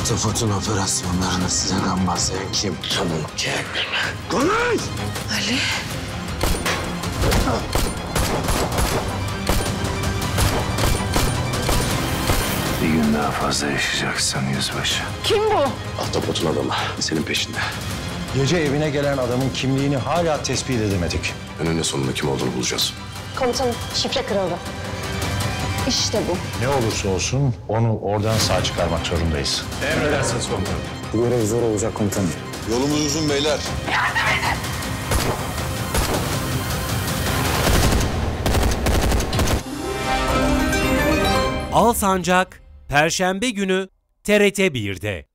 Ahtapot'un operasyonlarını size gambazlayan kim? Çabuk cehenneme. Konuş! Ali. Bir gün daha fazla yaşayacaksın yüzbaşı. Kim bu? Ahtapot'un adamı senin peşinde. Gece evine gelen adamın kimliğini hala tespit edemedik. Önünde sonunda kim olduğunu bulacağız. Komutanım, şifre kırıldı. İşte bu. Ne olursa olsun onu oradan sağ çıkarmak zorundayız. Emredersiniz komutanım. Bu görev zor olacak komutanım. Yolumuz uzun beyler. Alsancak Perşembe günü TRT 1'de.